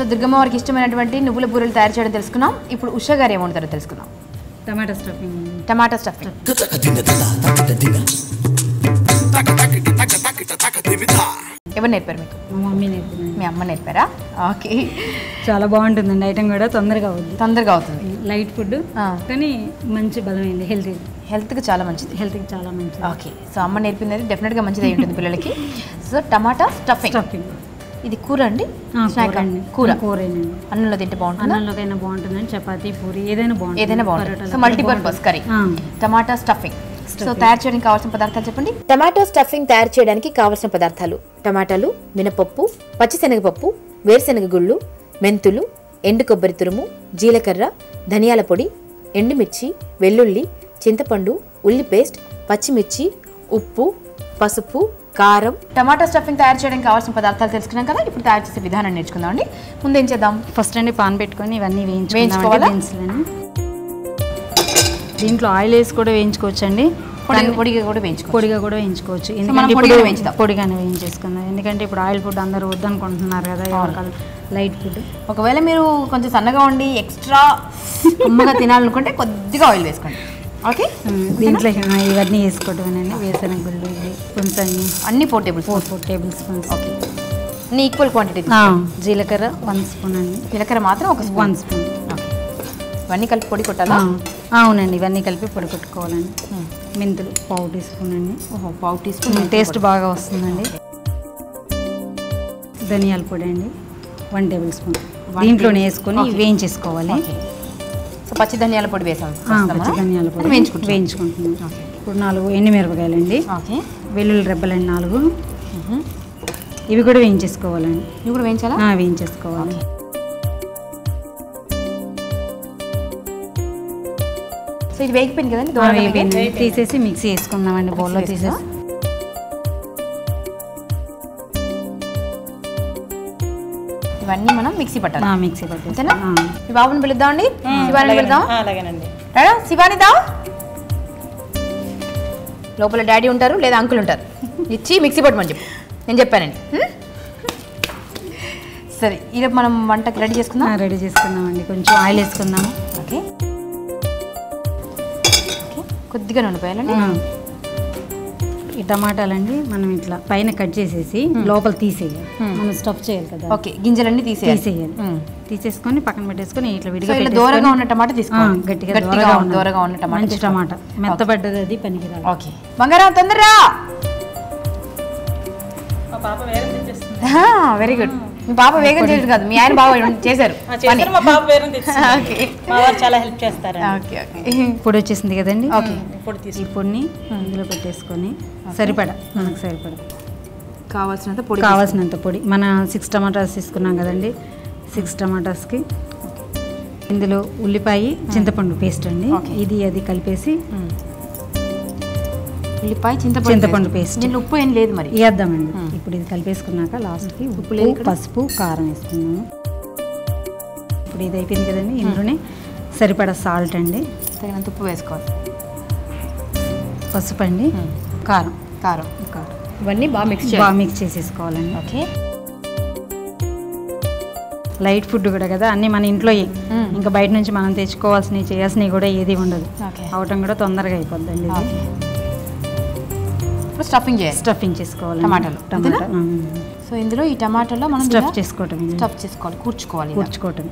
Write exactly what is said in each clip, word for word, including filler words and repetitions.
So Durgamma వారికి ఇష్టమైనటువంటి నువ్వుల బూరెలు తయారు చేయడం తెలుసుకున్నాం. ఇప్పుడు ఉషా గారు ఏమంటారో తెలుసుకుందాం. టమాటా స్టఫింగ్ టమాటా స్టఫింగ్ ఎవరు నేర్పారు మీకు? మా మమ్మీ నేర్పింది. మీ అమ్మ నేర్పారా? ఓకే, చాలా బాగుంటుందండి. ఐటమ్ కూడా తొందరగా అవుతుంది. తొందరగా అవుతుంది. లైట్ ఫుడ్ కానీ మంచి బలమైంది. హెల్తీ, హెల్త్కి చాలా మంచిది. హెల్త్కి చాలా మంచిది. ఓకే, సో అమ్మ నేర్పింది అది డెఫినెట్గా మంచిది అయి ఉంటుంది పిల్లలకి. సో టమాటా స్టఫింగ్ స్టఫింగ్ ఇది కూర అండి? కూర కూరేనండి. అన్నంలో తింటే బాగుంటుంది. అన్నంలోకైనా బాగుంటుందండి, చపాతీ పూరి ఏదైనా బాగుంటుంది. ఏదైనా బాగుంటుంది. సో మల్టీపర్పస్ కర్రీ టమాటా స్టఫింగ్. సో తయారు చేయడానికి కావాల్సిన పదార్థాలు చెప్పండి. టమాటో స్టఫింగ్ తయారు చేయడానికి కావాల్సిన పదార్థాలు: టమాటాలు, మినపప్పు, పచ్చిశనగపప్పు, వేరుశనగ గుళ్ళు, మెంతులు, ఎండు కొబ్బరి తురుము, జీలకర్ర, ధనియాల పొడి, ఎండుమిర్చి, వెల్లుల్లి, చింతపండు, ఉల్లి పేస్ట్, పచ్చిమిర్చి, ఉప్పు, పసుపు, కారం. టమాటా స్టఫింగ్ తయారు చేయడానికి కావాల్సిన పదార్థాలు తెలుసుకున్నాం కదా. ఇప్పుడు తయారు చేసే విధానం నేర్చుకుందాం అండి. ముందు ఏం చేద్దాం? ఫస్ట్ అండి పాన్ పెట్టుకొని ఇవన్నీ వేయించుకోవాలి. దీంట్లో ఆయిల్ వేసి కూడా వేయించుకోవచ్చు అండి, పొడిగా కూడా వేయించుకోవచ్చు. పొడిగా కూడా వేయించుకోవచ్చు. ఎందుకంటే ఇప్పుడు పొడిగానే వేయించేసుకుందాం. ఎందుకంటే ఇప్పుడు ఆయిల్ ఫుడ్ అందరూ వద్దనుకుంటున్నారు కదా, ఎవరికాలు లైట్ ఫుడ్. ఒకవేళ మీరు కొంచెం సన్నగా ఉండి ఎక్స్ట్రా అమ్మగా తినాలనుకుంటే కొద్దిగా ఆయిల్ వేసుకోండి. ఓకే, దీంట్లో ఇవన్నీ వేసుకోవటమేనండి. వేరుశనగ గుళ్ళు కొంచెం అన్ని four table four four tablespoons. Okay, అన్ని ఈక్వల్ క్వాంటిటీ. జీలకర్ర వన్ స్పూన్ అండి. జీలకర్ర మాత్రం ఒక వన్ స్పూన్. ఇవన్నీ కలిపి పొడి కొట్టాలా? అవునండి, ఇవన్నీ కలిపి పొడి కొట్టుకోవాలండి. మెంతులు పావు టీ స్పూన్ అండి. పావు టీ స్పూన్, టేస్ట్ బాగా వస్తుందండి. ధనియాల పొడి అండి వన్ టేబుల్ స్పూన్. దీంట్లోనే వేసుకొని వేయించేసుకోవాలి. సో పచ్చి ధనియాల పొడి వేసాం. పచ్చి ధనియాల పొడి వేయించుకుంటు వేయించుకుంటున్నాం. ఇప్పుడు నాలుగు ఎండుమిరపకాయలండి. వెల్లుల్లి రెబ్బలండి నాలుగు. ఇవి కూడా వేయించేసుకోవాలండి. ఇవి కూడా వేయించాలా? వేయించేసుకోవాలి. సో ఇది వేగిపోయింది కదండి, తీసేసి మిక్సీ వేసుకుందామండి. బౌల్లో తీసేసి ఇవన్నీ మనం మిక్సీ పట్టాలి. మిక్సీ పట్టాలి. మీ బాబుని పిలుద్దామండి, శివాని పిలుద్దాం. అలాగేనండి. రాడా శివాని దా. లోపల డాడీ ఉంటారు లేదా అంకుల్ ఉంటారు, ఇచ్చి మిక్సీ పట్టమని చెప్పు. నేను చెప్పానండి. సరే, ఈరోజు మనం వంటకి రెడీ చేసుకుందాం. రెడీ చేసుకుందామండి. కొంచెం ఆయిల్ వేసుకుందాము. ఓకే, కొద్దిగా నూనె పోయాలండి. ఈ టమాటాలండి మనం ఇట్లా పైన కట్ చేసేసి లోపల తీసేయాలి. మనం స్టఫ్ చేయాలి కదా. ఓకే, గింజలన్నీ తీసేయాలి. తీసేయాలి తీసేసుకొని పక్కన పెట్టేసుకొని ఇట్లా విడిగా దూరంగా ఉన్న టమాటా తీసుకోవాలి. గట్టిగా దూరంగా ఉన్న టమాటా, మంచి టమాటా, మెత్తబడ్డది అది పనికిరాదు. ఓకే, బంగారం తొందరరా. Very good. మీ పాప వేగం చేయదు కాదు, మీ ఆయన బాగా చేశారు. చాలా హెల్ప్ చేస్తారు. పొడి వచ్చేసింది కదండి. ఈ పొడిని ఇందులో పెట్టేసుకొని సరిపడా మనకు సరిపడా కావాల్సినంత పొడి కావాల్సినంత పొడి. మన సిక్స్ టమాటాస్ తీసుకున్నాం కదండి, సిక్స్ టమాటాస్కి ఇందులో ఉల్లిపాయ చింతపండు పేస్ట్ అండి. ఇది అది కలిపేసి ఉల్లిపాయ చింతపండు చింతపండు పేస్ట్. దీంట్లో ఉప్పు ఏం లేదు మరి, వేద్దామండి. ఇప్పుడు ఇది కలిపేసుకున్నాక లాస్ట్కి ఉప్పు లేదు, పసుపు, కారం వేసుకున్నాము. ఇప్పుడు ఇది అయిపోయింది కదండి, ఇందులోనే సరిపడా సాల్ట్ అండి, తగినంత ఉప్పు వేసుకోవాలి, పసుపు అండి, కారం కారం కారం ఇవన్నీ బాగా మిక్స్ బాగా మిక్స్ చేసేసుకోవాలండి. ఓకే, లైట్ ఫుడ్ కూడా కదా, అన్నీ మన ఇంట్లో ఇంకా బయట నుంచి మనం తెచ్చుకోవాల్సినవి చేయాల్సినవి కూడా ఏది ఉండదు. అవటం కూడా తొందరగా అయిపోద్దండి. స్టఫింగ్ చేయాలి, స్టఫింగ్ చేసుకోవాలి టమాటాలు. టమాటా సో ఇందులో ఈ టమాటాలో మనం స్టఫ్ చేసుకోవటం స్టఫ్ చేసుకోవాలి, కూర్చుకోవాలి కూర్చుకోవటం.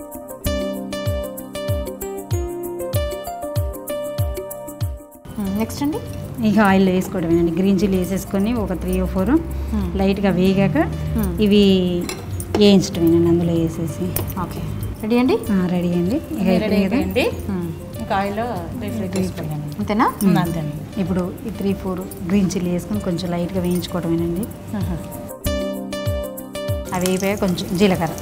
నెక్స్ట్ అండి ఇక ఆయిల్ వేసుకోవడమేనండి. గ్రీన్ చిల్లీ వేసేసుకొని ఒక త్రీ ఓ ఫోర్ లైట్గా వేగాక ఇవి వేయించడమేనండి అందులో వేసేసి. ఓకే, రెడీ అండి. రెడీ అండి. ఇక అయిపోయింది ఇంకా ఆయిల్లో అంతేనా? అంతేనండి. ఇప్పుడు ఈ త్రీ ఫోర్ గ్రీన్ చిల్లీ వేసుకొని కొంచెం లైట్గా వేయించుకోవడమేనండి. అవి అయిపోయాక కొంచెం జీలకర్ర,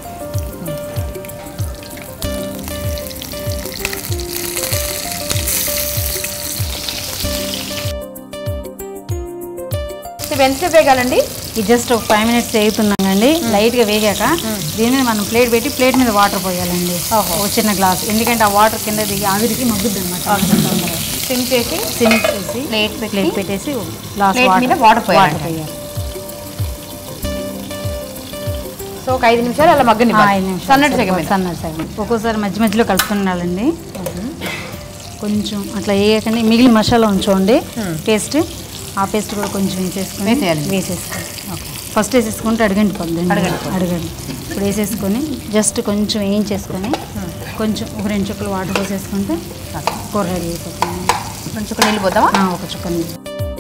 ఎంత వేగాలండి? ఇది జస్ట్ ఒక ఫైవ్ మినిట్స్ వేగుతున్నామండి. లైట్గా వేగాక దీని మీద మనం ప్లేట్ పెట్టి ప్లేట్ మీద వాటర్ పోయాలండి, ఒక చిన్న గ్లాస్. ఎందుకంటే ఆ వాటర్ కింద దిగి ఆవిరికి మగ్గుద్ది అనమాట. సిమ్ చేసి సిమ్ చేసి ప్లేట్ ప్లేట్ పెట్టేసి గ్లాస్ మీద వాటర్ వాటర్ పోయాలి. సో సో ఒక ఐదు నిమిషాలు అలా మగ్గని సన్నటి సెగ మీద సన్నటి సెగ మీద ఒక్కోసారి మధ్య మధ్యలో కలుపుతుండాలండి. కొంచెం అట్లా వేయకండి, మిగిలిన మసాలా ఉంచుకోండి. పేస్ట్ ఆ పేస్ట్ కూడా కొంచెం వేసేసుకొని వేసేయాలి వేసేసుకోండి. ఫస్ట్ వేసేసుకుంటే అడగండి పొద్దున్న అడగండి. ఇప్పుడు వేసేసుకొని జస్ట్ కొంచెం వేయించేసుకొని కొంచెం ఒక రెండు చుక్కలు వాటర్ పోసేసుకుంటే కూర రెడీ అయిపోతుంది. రెండు చుక్క నీళ్ళు పోద్దామా? ఒక చుక్క నీళ్ళు.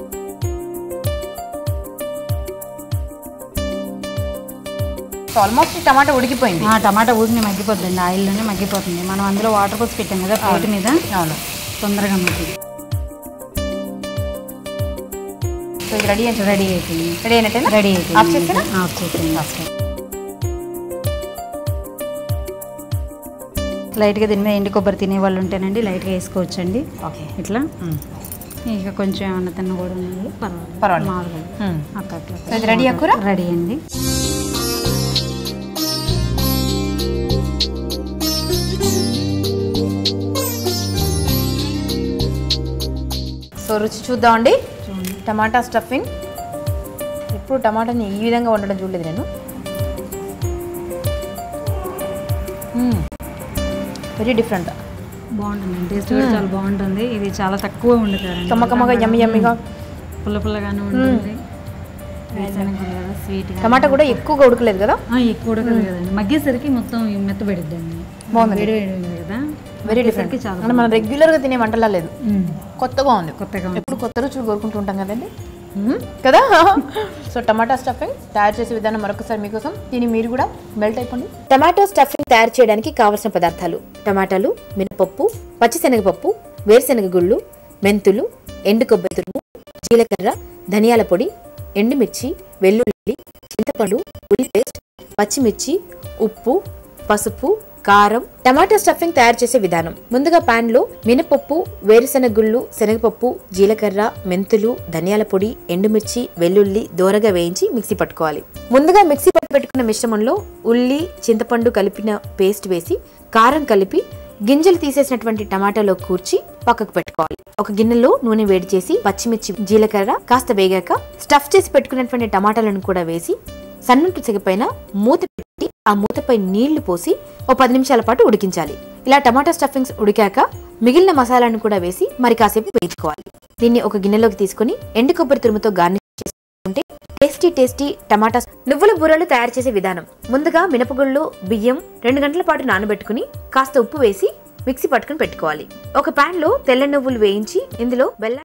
ఆల్మోస్ట్ టమాటా ఉడికిపోయింది. టమాటా ఊరిని మగ్గిపోతుంది, ఆయిల్లోనే మగ్గిపోతుంది. మనం అందులో వాటర్ పోసి పెట్టాం కదా ప్లేట్ మీద. అవును, తొందరగా మగ్గుతుంది. సో ఇది రెడీ అంటే రెడీ అయిపోయింది. రెడీ అయినట్టేనా? రెడీ అయిపోయింది. ఆఫ్ చేసేనా? ఆఫ్ చేసేయండి. ఫస్ట్ లైట్గా దీని మీద ఎండు కొబ్బరి తినే వాళ్ళు ఉంటేనండి లైట్గా వేసుకోవచ్చండి. ఓకే, ఇట్లా ఇక కొంచెం ఏమన్నా తిన్న కూడా ఉన్నాయి పర్వాలేదు. పర్వాలేదు. మామూలుగా అక్క అట్లా. ఇది రెడీ కూర? రెడీ అండి. సో రుచి చూద్దామండి. టమాటా స్టఫింగ్ ఎప్పుడు టమాటాని ఈ విధంగా వండడం చూడలేదు నేను. వెరీ డిఫరెంట్, బాగుంటుంది. టేస్ట్ కూడా చాలా బాగుంటుంది. ఇది చాలా తక్కువ వండుతారు, కమ్మకమ్మగా యమ్మి యమ్మిగా పుల్ల పుల్లగానే ఉంటుంది. స్వీట్. టమాటా కూడా ఎక్కువగా ఉడకలేదు కదా? ఎక్కువ ఉడకలేదు కదండి, మగ్గేసరికి మొత్తం మెత్తబడిద్దండి. బాగుంది, వేడి వేడి ఉంది కదా, వెరీ డిఫరెంట్. అంటే మనం రెగ్యులర్గా తినే వంటలా లేదు, కొత్తగా ఉంది. కొత్తగా ఎప్పుడు కొత్త రుచులు కోరుకుంటూ ఉంటాం కదండి కదా. సో టమాటా స్టఫింగ్ తయారు చేసే విధానం మరొకసారి మీకోసం, దీన్ని మీరు కూడా మెల్ట్ అయిపోండి. టమాటో స్టఫింగ్ తయారు చేయడానికి కావలసిన పదార్థాలు: టమాటాలు, మినపప్పు, పచ్చిశనగపప్పు, వేరుశనగ గుళ్ళు, మెంతులు, ఎండు కొబ్బరి తురుము, జీలకర్ర, ధనియాల పొడి, ఎండుమిర్చి, వెల్లుల్లి, చింతపండు, ఉల్లి పేస్ట్, పచ్చిమిర్చి, ఉప్పు, పసుపు, కారం. టమాటా స్టఫింగ్ తయారు చేసే విధానం: ముందుగా పాన్ లో మినపప్పు, వేరుశనగ గుళ్ళు, శనగపప్పు, జీలకర్ర, మెంతులు, ధనియాల పొడి, ఎండుమిర్చి, వెల్లుల్లి దోరగా వేయించి మిక్సీ పట్టుకోవాలి. ముందుగా మిక్సీ పట్టి పెట్టుకున్న మిశ్రమంలో ఉల్లి, చింతపండు కలిపిన పేస్ట్ వేసి కారం కలిపి గింజలు తీసేసినటువంటి టమాటాలో కూర్చి పక్కకు పెట్టుకోవాలి. ఒక గిన్నెలో నూనె వేడి చేసి పచ్చిమిర్చి, జీలకర్ర కాస్త వేగాక స్టఫ్ చేసి పెట్టుకున్నటువంటి టమాటాలను కూడా వేసి సన్నటి సెగపైన మూత పెట్టి ఆ మూతపై నీళ్లు పోసి ఓ పది నిమిషాల పాటు ఉడికించాలి. ఇలా టమాటా స్టఫింగ్స్ ఉడికాక మిగిలిన మసాలాను కూడా వేసి మరి కాసేపు వేయించుకోవాలి. దీన్ని ఒక గిన్నెలోకి తీసుకుని ఎండు కొబ్బరి తురుముతో గార్నిష్ చేసుకుంటే టేస్టీ టేస్టీ టమాటా నువ్వుల బూరలు తయారు చేసే విధానం: ముందుగా మినపగుళ్ళు, బియ్యం రెండు గంటల పాటు నానబెట్టుకుని కాస్త ఉప్పు వేసి మిక్సీ పట్టుకుని పెట్టుకోవాలి. ఒక పాన్ లో తెల్ల నువ్వులు వేయించి ఇందులో బెల్లం